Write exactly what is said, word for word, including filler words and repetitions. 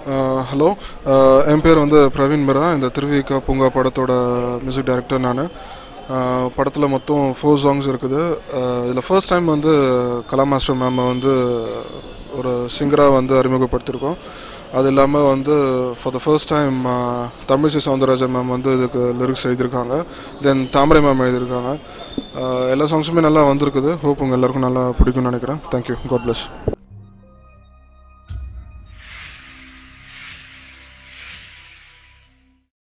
Hello, என் பேர் வந்து பிரவீன் மிரா. இந்த திருவிக பூங்கா படத்தோட மியூசிக் டைரக்டர் நான். படத்தில் மொத்தம் ஃபோர் சாங்ஸ் இருக்குது. இதில் ஃபர்ஸ்ட் டைம் வந்து கலா மாஸ்டர் மேம் வந்து ஒரு சிங்கராக வந்து அறிமுகப்படுத்தியிருக்கோம். அது இல்லாமல் வந்து for the first time Tamilisai Soundararajan ma'am வந்து இதுக்கு லிரிக்ஸ் எழுதியிருக்காங்க. தென் தாமரை மேம் எழுதியிருக்காங்க. எல்லா சாங்ஸுமே நல்லா வந்திருக்குது. ஹோப் உங்கள் எல்லாருக்கும் நல்லா பிடிக்கும்னு நினைக்கிறேன். தேங்க்யூ. God plus.